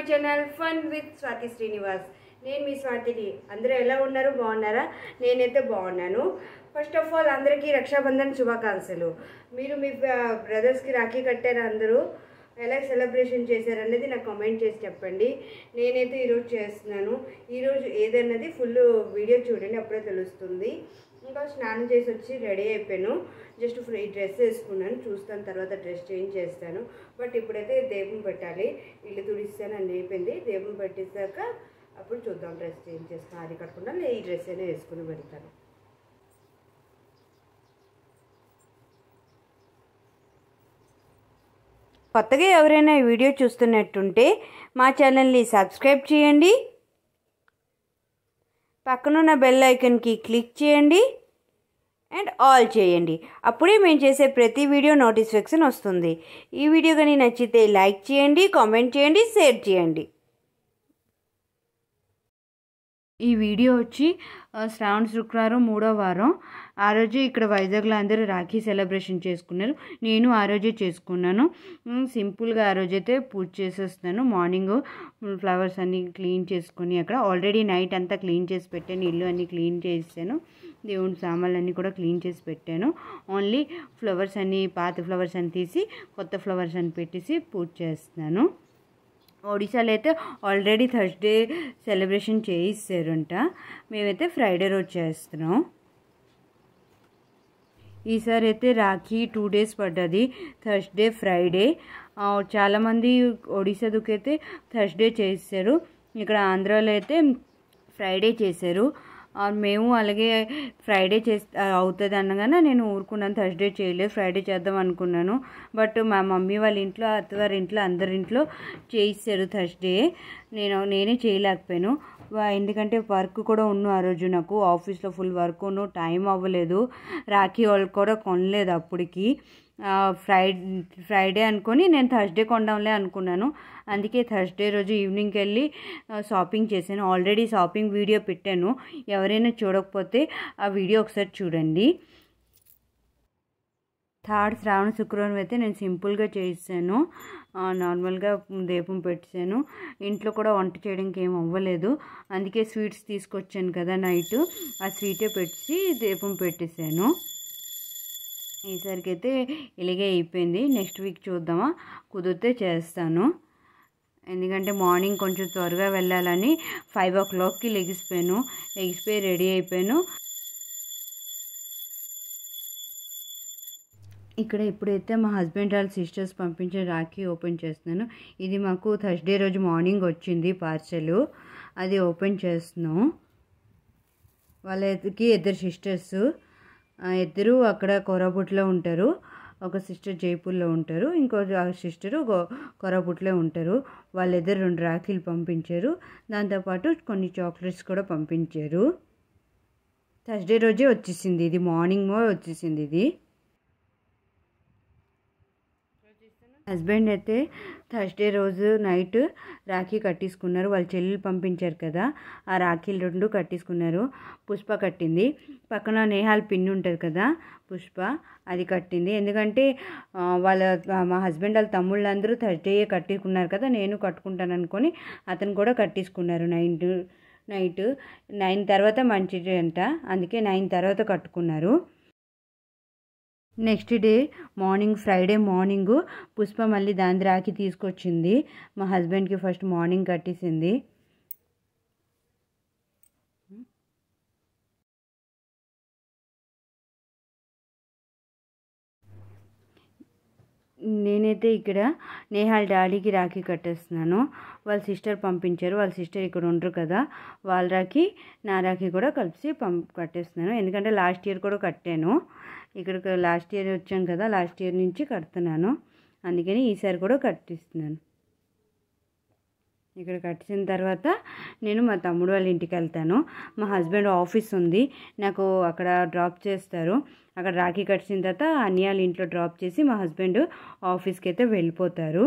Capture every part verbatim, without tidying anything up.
channel Fun with Swati Srinivas. నేను మీ స్వాతిని. అందరూ ఎలా ఉన్నారు? బాగున్నారా? నేనైతే బాగున్నాను. ఫస్ట్ ఆఫ్ ఆల్ అందరికీ రక్షాబంధన్ శుభాకాంక్షలు. మీరు మీ బ్రదర్స్కి రాఖీ కట్టారా? అందరూ ఎలా సెలబ్రేషన్ చేశారనేది నాకు కామెంట్ చేసి చెప్పండి. నేనైతే ఈరోజు చేస్తున్నాను. ఈరోజు ఏదన్నది ఫుల్ వీడియో చూడండి, అప్పుడే తెలుస్తుంది. ఇంకా స్నానం చేసి వచ్చి రెడీ అయిపోయాను. జస్ట్ ఈ డ్రెస్ వేసుకున్నాను, చూస్తాను తర్వాత డ్రెస్ చేంజ్ చేస్తాను. బట్ ఇప్పుడైతే దీపం పెట్టాలి. ఇల్లు తుడిస్తాను అన్నీ అయిపోయింది. దీపం పెట్టేసాక అప్పుడు చూద్దాం డ్రెస్ చేంజ్ చేస్తాను. అది కట్టకుండా నేను ఈ డ్రెస్ అయినా వేసుకుని పెడతాను. కొత్తగా ఎవరైనా ఈ వీడియో చూస్తున్నట్టుంటే మా ఛానల్ని సబ్స్క్రైబ్ చేయండి, పక్కనున్న బెల్ ఐకన్కి క్లిక్ చేయండి అండ్ ఆల్ చేయండి. అప్పుడే మేము చేసే ప్రతి వీడియో నోటిఫికేషన్ వస్తుంది. ఈ వీడియో కానీ నచ్చితే లైక్ చేయండి, కామెంట్ చేయండి, షేర్ చేయండి. ఈ వీడియో వచ్చి శ్రావణ శుక్రవారం మూడో వారం. ఆ రోజు ఇక్కడ వైజాగ్లో అందరూ రాఖీ సెలబ్రేషన్ చేసుకున్నారు. నేను ఆ రోజే చేసుకున్నాను. సింపుల్గా ఆ రోజైతే పూజ చేసేస్తున్నాను. మార్నింగ్ ఫ్లవర్స్ అన్నీ క్లీన్ చేసుకొని అక్కడ ఆల్రెడీ నైట్ అంతా క్లీన్ చేసి పెట్టాను. ఇల్లు అన్నీ క్లీన్ చేసాను. దేవుని సామాన్లు అన్నీ కూడా క్లీన్ చేసి పెట్టాను. ఓన్లీ ఫ్లవర్స్ అన్నీ, పాత ఫ్లవర్స్ అన్నీ తీసి కొత్త ఫ్లవర్స్ అన్నీ పెట్టేసి పూజ చేస్తున్నాను. ఒడిశాలో అయితే ఆల్రెడీ థర్స్డే సెలబ్రేషన్ చేయిస్తారంట. మేమైతే ఫ్రైడే రోజు చేస్తున్నాం. ఈసారి అయితే రాఖీ టూ డేస్ పడ్డది, థర్స్డే ఫ్రైడే. చాలామంది ఒడిశా దుకైతే థర్స్డే చేస్తారు. ఇక్కడ ఆంధ్రాలో అయితే ఫ్రైడే చేశారు. మేము అలాగే ఫ్రైడే చేస్తే అవుతుంది అనగానే నేను ఊరుకున్నాను. థర్స్డే చేయలేదు, ఫ్రైడే చేద్దాం అనుకున్నాను. బట్ మా మమ్మీ వాళ్ళ ఇంట్లో, అత్తగారి ఇంట్లో, అందరి ఇంట్లో చేయిస్తారు థర్స్డే. నేను నేనే చేయలేకపోయాను. ఎందుకంటే వర్క్ కూడా ఉన్న ఆ రోజు నాకు ఆఫీస్లో ఫుల్ వర్క్ ఉన్న, టైం అవ్వలేదు. రాఖీ వాళ్ళు కూడా కొనలేదు అప్పటికి. ఫ్రైడే ఫ్రైడే అనుకొని నేను థర్స్డే కొండంలే అనుకున్నాను. అందుకే థర్స్డే రోజు ఈవినింగ్కి వెళ్ళి షాపింగ్ చేశాను. ఆల్రెడీ షాపింగ్ వీడియో పెట్టాను. ఎవరైనా చూడకపోతే ఆ వీడియో ఒకసారి చూడండి. థర్డ్ శ్రావణ శుక్రవారం అయితే నేను సింపుల్గా చేసాను. నార్మల్గా దీపం పెట్టాను. ఇంట్లో కూడా వంట చేయడానికి ఏం అవ్వలేదు. అందుకే స్వీట్స్ తీసుకొచ్చాను కదా నైట్, ఆ స్వీటే పెట్టి దీపం పెట్టేశాను. ఈసారికి అయితే ఇలాగే అయిపోయింది. నెక్స్ట్ వీక్ చూద్దామా, కుదిరితే చేస్తాను. ఎందుకంటే మార్నింగ్ కొంచెం త్వరగా వెళ్ళాలని ఫైవ్ ఓ క్లాక్కి లెగిసిపోయాను. లెగిసిపోయి రెడీ అయిపోయాను. ఇక్కడ ఇప్పుడైతే మా హస్బెండ్ వాళ్ళ సిస్టర్స్ పంపించిన రాఖీ ఓపెన్ చేస్తున్నాను. ఇది మాకు థర్స్డే రోజు మార్నింగ్ వచ్చింది పార్సెల్. అది ఓపెన్ చేస్తున్నాం. వాళ్ళకి ఇద్దరు సిస్టర్స్, ఇద్దరు అక్కడ కోరాపుట్లో ఉంటారు. ఒక సిస్టర్ జైపూర్లో ఉంటారు, ఇంకో సిస్టరు కోరాపుట్లో ఉంటారు. వాళ్ళిద్దరు రెండు రాఖీలు పంపించారు. దాంతోపాటు కొన్ని చాక్లెట్స్ కూడా పంపించారు. థర్స్డే రోజే వచ్చేసింది, ఇది మార్నింగ్ వచ్చేసింది. ఇది హస్బెండ్ అయితే థర్స్డే రోజు నైట్ రాఖీ కట్టేసుకున్నారు. వాళ్ళ చెల్లెలు పంపించారు కదా, ఆ రాఖీలు రెండు కట్టేసుకున్నారు. పుష్ప కట్టింది. పక్కన నేహాల్ పిన్ ఉంటుంది కదా, పుష్ప అది కట్టింది. ఎందుకంటే వాళ్ళ మా హస్బెండ్ వాళ్ళ తమ్ముళ్ళందరూ థర్స్డే కట్టుకున్నారు కదా, నేను కట్టుకుంటాను అనుకొని అతను కూడా కట్టేసుకున్నారు. నైట్ నైట్ నైన్ తర్వాత మంచిది అంట, అందుకే నైన్ తర్వాత కట్టుకున్నారు. Next day morning, Friday morning Pushpa మళ్ళీ దాని రాఖీ తీసుకొచ్చింది. మా హస్బెండ్కి ఫస్ట్ మార్నింగ్ కట్టేసింది. నేనైతే ఇక్కడ నేహాల్ డాడీకి రాఖీ కట్టేస్తున్నాను. వాళ్ళ సిస్టర్ పంపించారు. వాళ్ళ సిస్టర్ ఇక్కడ ఉండరు కదా, వాళ్ళ రాఖీ నా రాఖీ కూడా కలిసి పంప్ కట్టేస్తున్నాను. ఎందుకంటే లాస్ట్ ఇయర్ కూడా కట్టాను. ఇక్కడికి లాస్ట్ ఇయర్ వచ్చాను కదా, లాస్ట్ ఇయర్ నుంచి కడుతున్నాను. అందుకని ఈసారి కూడా కట్టిస్తున్నాను. ఇక్కడ కట్టిన తర్వాత నేను మా తమ్ముడు వాళ్ళ ఇంటికి వెళ్తాను. మా హస్బెండ్ ఆఫీస్ ఉంది, నాకు అక్కడ డ్రాప్ చేస్తారు. అక్కడ రాఖీ కట్టిన తర్వాత అన్నయ్య వాళ్ళ ఇంట్లో డ్రాప్ చేసి మా హస్బెండ్ ఆఫీస్కి అయితే వెళ్ళిపోతారు.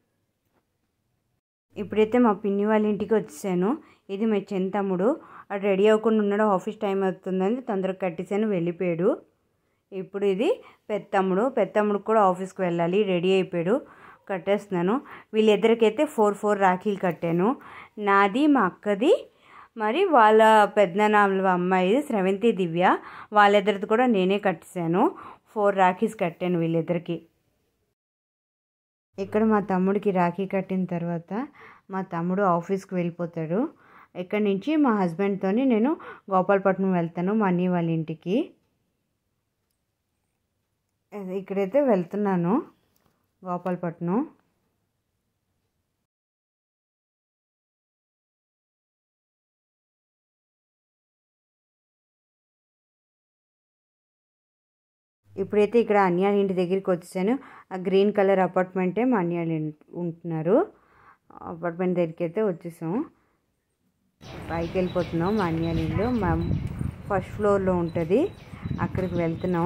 ఇప్పుడైతే మా పిన్ని వాళ్ళ ఇంటికి వచ్చేసాను. ఇది మా చిన్న తమ్ముడు, అటు రెడీ అవ్వకుండా ఉన్నాడు. ఆఫీస్ టైం అవుతుందని తొందరగా కట్టేసాను, వెళ్ళిపోయాడు. ఇప్పుడు ఇది పెద్దమ్ముడు. పెద్దమ్ముడికి కూడా ఆఫీస్కి వెళ్ళాలి, రెడీ అయిపోయాడు. కట్టేస్తున్నాను. వీళ్ళిద్దరికైతే ఫోర్ ఫోర్ రాఖీలు కట్టాను. నాది, మా అక్కది, మరి వాళ్ళ పెద్దనాన్న అమ్మాయి శ్రవంతి దివ్య, వాళ్ళిద్దరిది కూడా నేనే కట్టేశాను. ఫోర్ రాఖీస్ కట్టాను వీళ్ళిద్దరికి. ఇక్కడ మా తమ్ముడికి రాఖీ కట్టిన తర్వాత మా తమ్ముడు ఆఫీస్కి వెళ్ళిపోతాడు. ఇక్కడి నుంచి మా హస్బెండ్తో నేను గోపాలపట్నం వెళ్తాను, మా అన్నయ్య వాళ్ళ ఇంటికి. ఇక్కడైతే వెళ్తున్నాను గోపాలపట్నం. ఇప్పుడైతే ఇక్కడ అన్యాల ఇంటి దగ్గరికి వచ్చేసాను. ఆ గ్రీన్ కలర్ అపార్ట్మెంటే మా అన్యాలు ఉంటున్నారు. అపార్ట్మెంట్ దగ్గరికి అయితే వచ్చేసాం. పైకి వెళ్ళిపోతున్నాం. మా అన్యాల ఇల్లు మా ఫస్ట్ ఫ్లోర్లో ఉంటుంది, అక్కడికి వెళ్తున్నాం.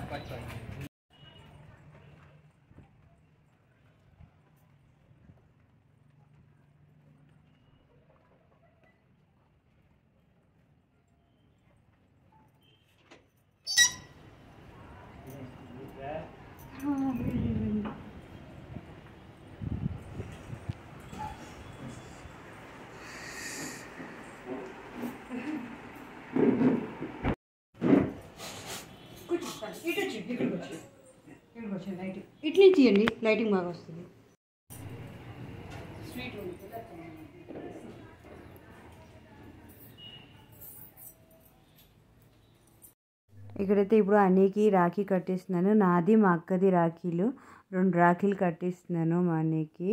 ఇట్ నుంచి ఇవ్వండి, లైటింగ్ బాగా వస్తుంది. ఇక్కడైతే ఇప్పుడు అన్నయ్యకి రాఖీ కట్టిస్తున్నాను. నాది, మా అక్కది రాఖీలు, రెండు రాఖీలు కట్టిస్తున్నాను మా అన్నయ్యకి.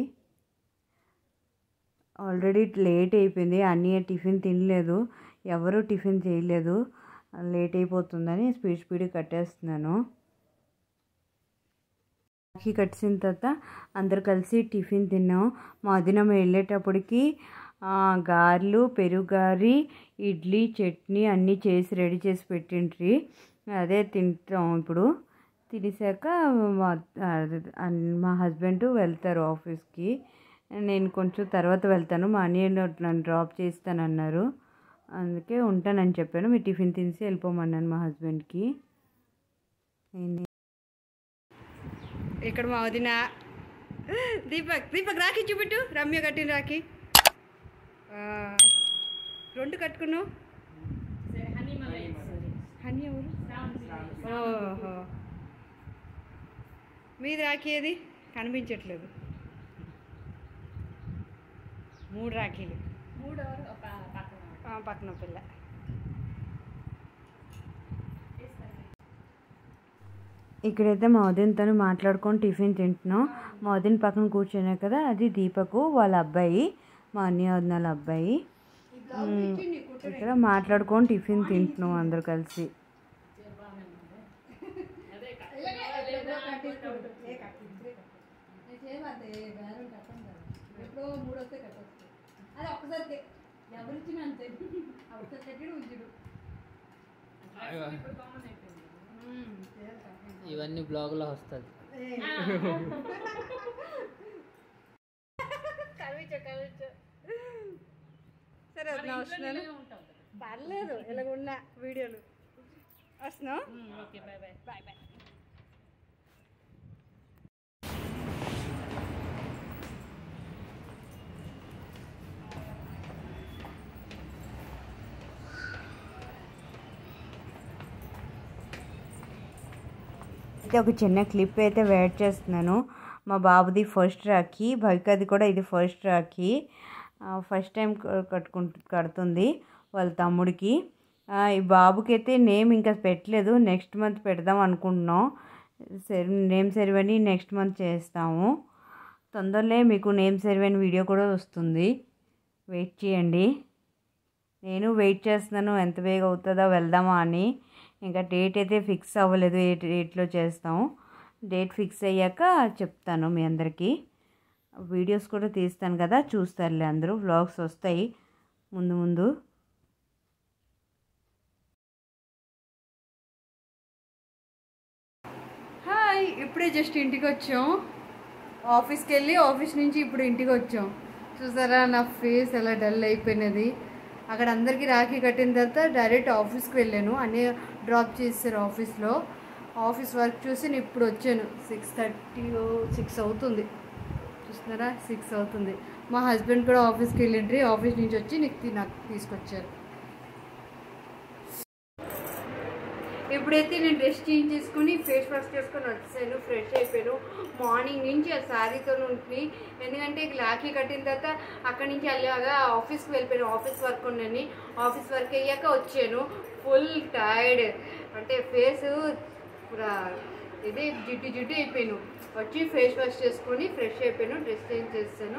ఆల్రెడీ లేట్ అయిపోయింది. అన్నయ్య టిఫిన్ తినలేదు, ఎవరు టిఫిన్ చేయలేదు. లేట్ అయిపోతుందని స్పీడ్ స్పీడ్ కట్టేస్తున్నాను. రాఖీ కట్టిన తర్వాత అందరు కలిసి టిఫిన్ తిన్నాం. మా వదిన వెళ్ళేటప్పటికి గారెలు, పెరుగు గారి, ఇడ్లీ, చట్నీ అన్నీ చేసి రెడీ చేసి పెట్టిండ్రి. అదే తింటాం. ఇప్పుడు తినేసాక మా మా హస్బెండ్ వెళ్తారు ఆఫీస్కి. నేను కొంచెం తర్వాత వెళ్తాను. మా అన్నయ్య నన్ను డ్రాప్ చేస్తానన్నారు, అందుకే ఉంటానని చెప్పాను. మీరు టిఫిన్ తినేసి వెళ్ళిపోమన్నాను మా హస్బెండ్కి. ఇక్కడ మా వదిన దీపక్ దీపక్ రాఖీ చూపెట్టు. రమ్య కట్టిన రాఖీ రెండు కట్టుకున్నావు. హనీ ఎవరు? ఓహో, మీది రాఖీ ఏది కనిపించట్లేదు. మూడు రాఖీలు, పక్కన పిల్ల. ఇక్కడైతే మా వదినతో మాట్లాడుకొని టిఫిన్ తింటున్నాం. మా వదిన పక్కన కూర్చున్నాయి కదా, అది దీపకు వాళ్ళ అబ్బాయి, మా అన్నయ్య వదినాల అబ్బాయి. ఇక్కడ మాట్లాడుకొని టిఫిన్ తింటున్నాం అందరు కలిసి. ఇవన్నీ బ్లాగులో వస్తుంది. సరే వస్తున్నా, వస్తున్నాను. పర్లేదు, ఇలాగున్నా వీడియోలు వస్తున్నాం. Bye bye bye bye. అయితే ఒక చిన్న క్లిప్ అయితే వెయిట్ చేస్తున్నాను. మా బాబుది ఫస్ట్ రాఖీ, భవికది కూడా ఇది ఫస్ట్ రాఖీ. ఫస్ట్ టైం కట్టుకుంటు కడుతుంది వాళ్ళ తమ్ముడికి. ఈ బాబుకి అయితే నేమ్ ఇంకా పెట్టలేదు, నెక్స్ట్ మంత్ పెడదాం అనుకుంటున్నాం. సెరి నేమ్ సెరిమనీ నెక్స్ట్ మంత్ చేస్తాము. తొందరలో మీకు నేమ్ సెరిమనీ వీడియో కూడా వస్తుంది, వెయిట్ చేయండి. నేను వెయిట్ చేస్తున్నాను ఎంత బేగా అవుతుందో వెళ్దామా అని. ఇంకా డేట్ అయితే ఫిక్స్ అవ్వలేదు, ఏ డేట్లో చేస్తాము. డేట్ ఫిక్స్ అయ్యాక చెప్తాను మీ అందరికీ. వీడియోస్ కూడా తీస్తాను కదా, చూస్తారులే అందరూ. వ్లాగ్స్ వస్తాయి ముందు ముందు. హాయ్, ఇప్పుడే జస్ట్ ఇంటికి వచ్చాం. ఆఫీస్కి వెళ్ళి ఆఫీస్ నుంచి ఇప్పుడు ఇంటికి వచ్చాం. చూసారా నా ఫేస్ ఎలా డల్ అయిపోయినది. అక్కడ అందరికీ రాఖీ కట్టిన తర్వాత డైరెక్ట్ ఆఫీస్కి వెళ్ళాను. అన్నీ డ్రాప్ చేశారు ఆఫీస్లో. ఆఫీస్ వర్క్ చూసి నేను ఇప్పుడు వచ్చాను. సిక్స్ థర్టీ సిక్స్ అవుతుంది. చూస్తున్నారా సిక్స్ అవుతుంది. మా హస్బెండ్ కూడా ఆఫీస్కి వెళ్ళిండ్రి. ఆఫీస్ నుంచి వచ్చి నీకు నాకు తీసుకొచ్చారు. ఇప్పుడైతే నేను డ్రెస్ చేంజ్ చేసుకుని ఫేస్ వాష్ చేసుకొని వచ్చాను. ఫ్రెష్ అయిపోయాను. మార్నింగ్ నుంచి ఆ శారీతో ఉంటుంది. ఎందుకంటే రాఖీ కట్టిన తర్వాత అక్కడి నుంచి అలాగా ఆఫీస్కి వెళ్ళిపోయాను. ఆఫీస్ వర్క్ ఉండని ఆఫీస్ వర్క్ అయ్యాక వచ్చాను. ఫుల్ టైర్డ్, అంటే ఫేస్ పూరా ఇదే జిడ్డు జిడ్డు అయిపోయాను. వచ్చి ఫేస్ వాష్ చేసుకొని ఫ్రెష్ అయిపోయాను. డ్రెస్ చేంజ్ చేస్తాను.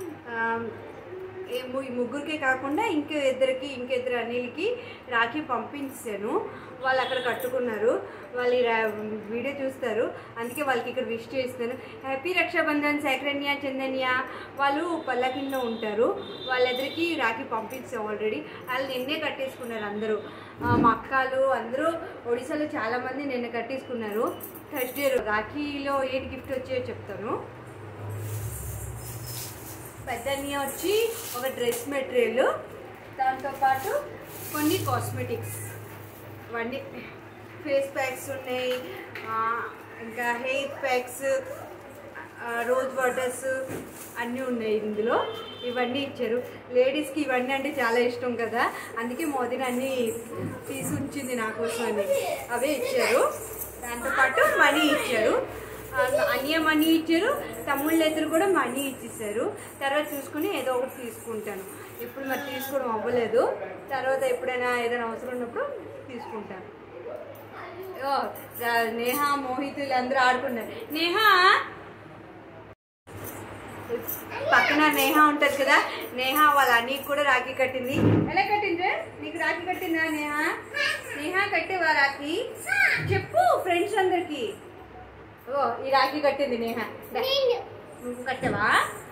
ఈ ముగ్గురికే కాకుండా ఇంకో ఇద్దరికి ఇంకిద్దరు అనిల్కి రాఖీ పంపించాను. వాళ్ళు అక్కడ కట్టుకున్నారు. వాళ్ళు వీడియో చూస్తారు, అందుకే వాళ్ళకి ఇక్కడ విష్ చేస్తాను. హ్యాపీ రక్షాబంధన్ శేఖరణ్య చందన్య. వాళ్ళు పల్లకింలో ఉంటారు. వాళ్ళిద్దరికి రాఖీ పంపించాం ఆల్రెడీ. వాళ్ళు నిన్నే కట్టేసుకున్నారు అందరూ. మా అక్కలు అందరూ ఒడిశాలో చాలామంది నిన్న కట్టేసుకున్నారు. థర్స్డే రాఖీలో ఏంటి గిఫ్ట్ వచ్చాయో చెప్తాను. పెద్దన్నయ్య వచ్చి ఒక డ్రెస్ మెటీరియల్, దాంతోపాటు కొన్ని కాస్మెటిక్స్, ఇవన్నీ ఫేస్ ప్యాక్స్ ఉన్నాయి, ఇంకా హెయిర్ ప్యాక్స్, రోజ్ వాటర్స్ అన్నీ ఉన్నాయి ఇందులో. ఇవన్నీ ఇచ్చారు. లేడీస్కి ఇవన్నీ అంటే చాలా ఇష్టం కదా, అందుకే మోదీని అన్నీ తీసి ఉంచింది నా కోసం అని. అవే ఇచ్చారు. దాంతోపాటు మనీ ఇచ్చారు. అన్నయ్య మనీ ఇచ్చారు. తమ్ముళ్ళ ఇద్దరు కూడా మనీ ఇచ్చేసారు. తర్వాత చూసుకుని ఏదో ఒకటి తీసుకుంటాను. ఇప్పుడు మరి తీసుకోవడం అవ్వలేదు. తర్వాత ఎప్పుడైనా ఏదైనా అవసరం ఉన్నప్పుడు తీసుకుంటాను. నేహ మోహితులు అందరూ ఆడుకున్నారు. నేహ పక్కన నేహ ఉంటుంది కదా, నేహ వాళ్ళ అన్నయ్యకి కూడా రాఖీ కట్టింది. ఎలా కట్టింది? నీకు రాఖీ కట్టిందా నేహ? నేహ కట్టేవా రాఖీ? చెప్పు ఫ్రెండ్స్ అందరికి. ఓ ఈ రాఖీ కట్టింది నేహ. నువ్వు కట్టవా?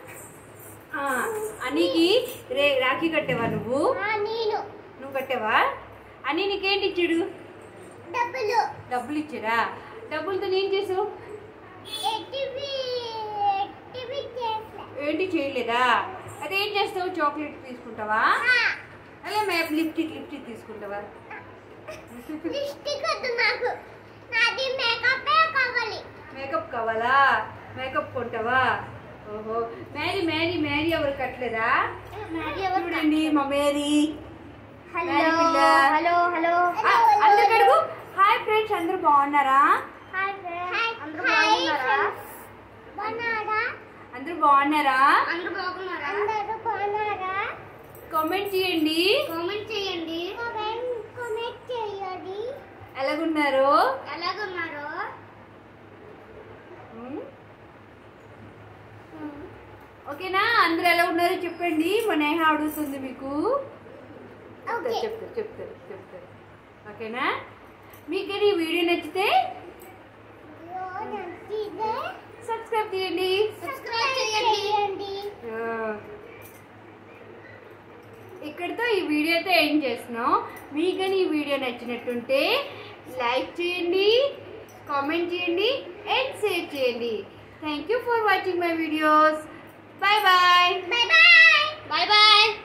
అన్నీకి రే రాఖీ కట్టేవా నువ్వు? నువ్వు కట్టేవా? అన్నీ నీకేంటి ఇచ్చాడు? డబ్బులు. డబ్బులు ఇచ్చారా? డబ్బులతో ఏం చేసావు? ఏంటి చేయలేదా? అదేం చేస్తావు? చాక్లెట్ తీసుకుంటావా? అలా మ్యాప్ లిప్టిక్ లిప్టిక్ తీసుకుంటావా? మేకప్ కావాలా? మేకప్ కొంటావా? ఓహో. మ్యారీ మ్యారీ మ్యారీ ఎవరు కట్టలేదా? చూడండి మా మేరీ. హలో హలో అందరు అడుగు. హాయ్ ఫ్రెండ్స్, అందరూ బాగున్నారా? అందరూ బాగున్నారా? అందరూ బాగున్నారా? కామెంట్ చేయండి. కామెంట్ చేయండి. ఎలాగున్నారు? ఎలాగున్నారు? ఓకేనా? అందరూ ఎలా ఉన్నారు చెప్పండి. మా నేహ అడుగుతుంది మీకు. చెప్తారు చెప్తారు చెప్తారు ఓకేనా? మీకు ఈ వీడియో నచ్చితే సబ్స్క్రైబ్ చేయండి. సబ్స్క్రైబ్ చేయండి. ఇక్కడితో ఈ వీడియోతో ఏం చేస్తున్నాం. మీకు కానీ ఈ వీడియో నచ్చినట్టుంటే లైక్ చేయండి, కామెంట్ చేయండి అండ్ షేర్ చేయండి. Thank you for watching my videos. Bye bye. Bye bye. Bye bye.